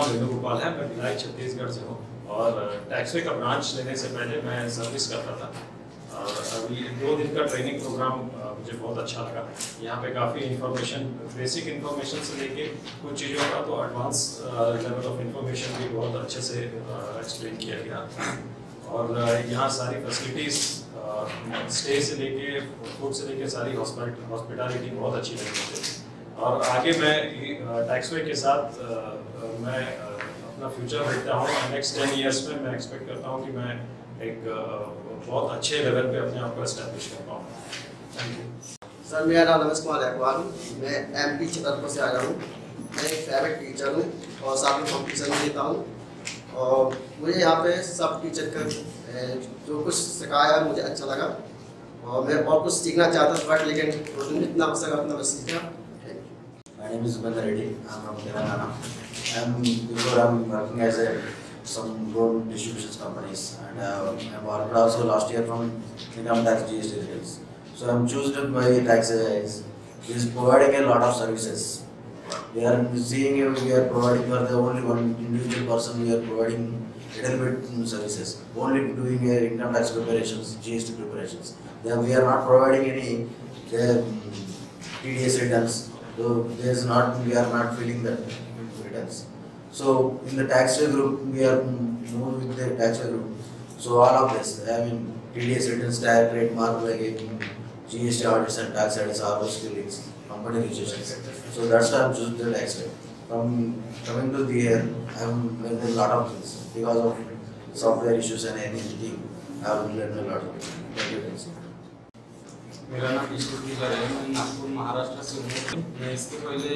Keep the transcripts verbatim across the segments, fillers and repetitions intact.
नाम वेणुगोपाल है, मैं भिलाई छत्तीसगढ़ से हूँ और टैक्सवे का ब्रांच लेने से पहले मैं सर्विस करता था। और अभी दो दिन का ट्रेनिंग प्रोग्राम मुझे बहुत अच्छा लगा। यहाँ पे काफ़ी इन्फॉर्मेशन, बेसिक इन्फॉर्मेशन से लेके कुछ चीज़ों का तो एडवांस लेवल ऑफ इन्फॉर्मेशन भी बहुत अच्छे से एक्सप्लेन किया गया। और यहाँ सारी फैसिलिटीज़, स्टे से लेके फूड से लेके सारी हॉस्पिटैलिटी बहुत अच्छी लगी मुझे। और आगे मैं टैक्सवे के साथ मैं अपना फ्यूचर देखता हूँ। नेक्स्ट टेन इयर्स में मैं एक्सपेक्ट करता हूँ कि मैं एक बहुत अच्छे लेवल पे अपने आप को एस्टैब्लिश कर पाऊँ। Thank you sir. मेरा नाम नमस्कार कुमार अग्रवाल, मैं एम पी छतरपुर से आया हूँ। मैं एक प्राइवेट टीचर हूँ और साथ में कॉम्पिटिशन भी देता हूँ। और मुझे यहाँ पे सब टीचर का जो कुछ सिखाया मुझे अच्छा लगा और मैं और कुछ सीखना चाहता था, बट लेकिन जितना हो सका उतना बस सीखा। My name is Subandha Reddy. I'm from Telangana. I'm before I'm working as a some drone distribution companies, and uh, I worked also last year from income tax G S T returns. So I'm choosing my Taxway is providing a lot of services. We are seeing you, we are providing for the only one individual person. We are providing little bit services, only doing uh, income tax preparations, G S T preparations. Then we are not providing any uh, T D S returns. So there's not, we are not filling the returns. So in the Taxway group, we are moved with the Taxway group. So all of this, I mean, T D S returns, tag, trademark, like G S T audits and tax audits, R O skillings, company registrations. So that's why I'm choosing the Taxway. From coming to the year, I'm learned a lot of things because of software issues and anything. I've learned a lot of things. Thank you. मेरा नाम कृष्ण दाधीच है, मैं नागपुर महाराष्ट्र से हूँ। मैं इसके पहले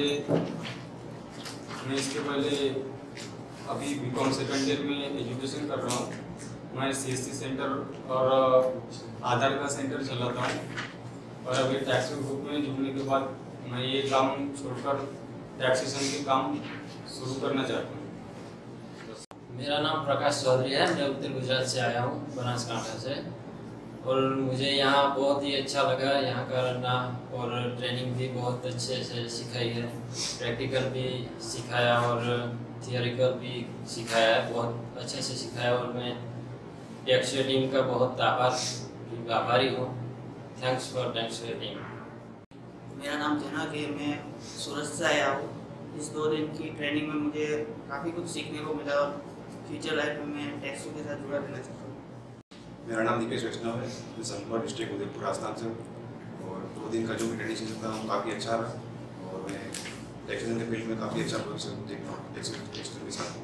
मैं इसके पहले अभी बी कॉम सेकेंड ईयर में एजुकेशन कर रहा हूँ। मैं सी एस सी सेंटर और आधार का सेंटर चलाता हूँ और अभी टैक्सवे ग्रुप में जुड़ने के बाद मैं ये काम छोड़कर टैक्सेशन के काम शुरू करना चाहता हूँ। मेरा नाम प्रकाश चौधरी है, मैं उत्तर गुजरात से आया हूँ, बनासकांठा से। और मुझे यहाँ बहुत ही अच्छा लगा यहाँ का रहना, और ट्रेनिंग भी बहुत अच्छे से सिखाई है। प्रैक्टिकल भी सिखाया और थियोरिकल भी सिखाया है, बहुत अच्छे से सिखाया। और मैं टैक्सवे टीम का बहुत आभार आभारी हूँ। थैंक्स फॉर टैक्सवे टीम। मेरा नाम जनाक है, मैं सूरत से आया हूँ। इस दो दिन की ट्रेनिंग में मुझे काफ़ी कुछ सीखने को मिला और फ्यूचर लाइफ में मैं टैक्सवे के साथ जुड़ा रहना चाहता हूँ। मेरा नाम दीपेश वैष्णव है, मैं संभल डिस्ट्रिक्ट उदयपुर राजस्थान से हूँ। और दो दिन का जो भी ट्रेनिंग था वो काफ़ी अच्छा रहा और मैं टैक्सेशन के फील्ड में काफ़ी अच्छा भविष्य देखता हूँ टैक्सेशन के साथ।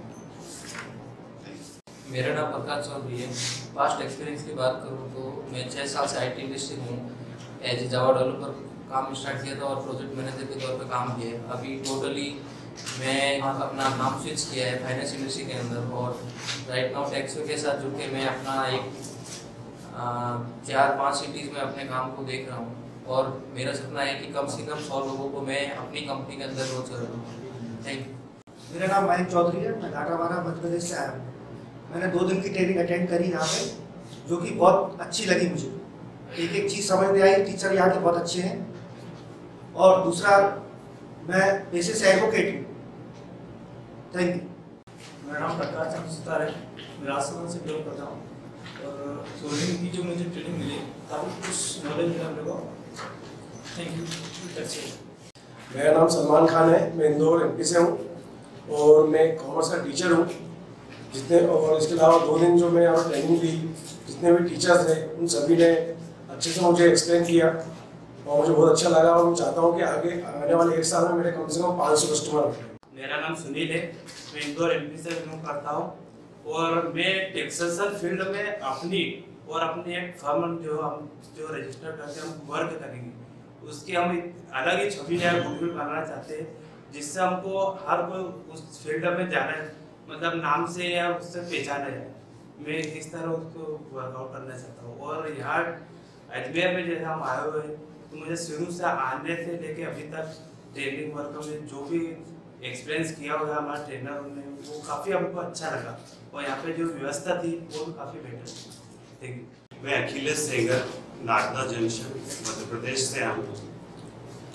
मेरा नाम प्रकाश चौधरी है। पास्ट एक्सपीरियंस की बात करूँ तो मैं छः साल से आई टी इंडस्ट्री में हूँ। एज ए जावा डेवलपर काम स्टार्ट किया था और प्रोजेक्ट मैनेजर के तौर पर काम किया है। अभी टोटली मैं अपना नाम स्विच किया है फाइनेंस इंडस्ट्री के अंदर, और राइट नाउ टैक्सवे के साथ जुड़ के मैं अपना एक आ, चार पांच सिटीज़ में अपने काम को देख रहा हूँ। और मेरा सपना है कि कम से कम सौ लोगों को मैं अपनी कंपनी के अंदर रोज करूँ। Thank you. मेरा नाम मयंक चौधरी है, मैं घाटावाड़ा मध्य प्रदेश से आया हूँ। मैंने दो दिन की ट्रेनिंग अटेंड करी यहाँ पे, जो कि बहुत अच्छी लगी मुझे। एक एक चीज़ समझ में आई, टीचर यहाँ के बहुत अच्छे हैं। और दूसरा, मैं पेशे से एडवोकेट हूँ। Thank you. मेरा नाम प्रकाश चंद्र है, मैं राजस्थान से बिलोंग करता हूँ। और सोल्डिंग की जो मुझे ट्रेनिंग मिली, काफ़ी कुछ नॉलेज मिला मेरे को। Thank you. मेरा नाम सलमान खान है, मैं इंदौर एम पी से हूँ और मैं कॉमर्स का टीचर हूँ। जितने और इसके अलावा दो दिन जो मैं यहाँ ट्रेनिंग ली, जितने भी टीचर्स थे उन सभी ने अच्छे से मुझे एक्सप्लेन किया और मुझे बहुत अच्छा लगा। और मैं चाहता हूँ कि आगे आने वाले एक साल में मेरे कम से कम पाँच सौ कस्टमर हैं। मेरा नाम सुनील है, मैं इंदौर एम पी से बिलोंग करता हूँ और मैं टैक्सेशन फील्ड में अपनी और अपनी एक फर्म जो हम जो रजिस्टर करके हम वर्क करेंगे, उसकी हम अलग ही छवि या गुडविल बनाना चाहते हैं, जिससे हमको हर कोई उस फील्ड में जाना है, मतलब नाम से या उससे पहचाना है। मैं इस तरह उसको वर्कआउट करना चाहता हूँ। और यहाँ अजमेर में जैसे हम आए हुए हैं, तो मुझे शुरू से आने से लेके अभी तक ट्रेनिंग वर्क में जो भी एक्सपीरियंस किया हुआ हमारे ट्रेनर ने, वो काफ़ी हमको अच्छा लगा। और यहाँ पे जो व्यवस्था थी वो भी काफ़ी बेटर थी। Thank you. मैं अखिलेश सेंगर, नागदा जंक्शन, मध्य प्रदेश से आया हूँ।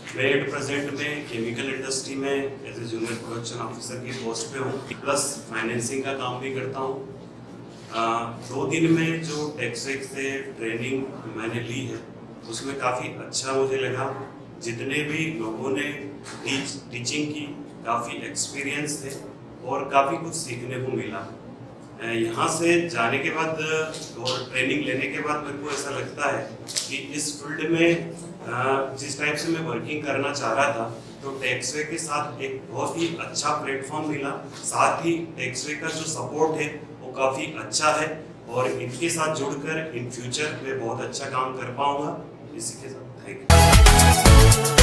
मैं एट प्रेजेंट में केमिकल इंडस्ट्री में as a junior production officer की पोस्ट पे हूँ, प्लस फाइनेंसिंग का काम भी करता हूँ। दो दिन में जो टैक्सवे से ट्रेनिंग मैंने ली है उसमें काफ़ी अच्छा मुझे लगा। जितने भी लोगों ने टीच टीचिंग की काफ़ी एक्सपीरियंस थे और काफ़ी कुछ सीखने को मिला। यहाँ से जाने के बाद और ट्रेनिंग लेने के बाद मेरे को ऐसा लगता है कि इस फील्ड में जिस टाइप से मैं वर्किंग करना चाह रहा था तो टैक्सवे के साथ एक बहुत ही अच्छा प्लेटफॉर्म मिला। साथ ही टैक्सवे का जो सपोर्ट है वो काफ़ी अच्छा है और इनके साथ जुड़कर इन फ्यूचर में बहुत अच्छा काम कर पाऊंगा। इसी के साथ थैंक यू।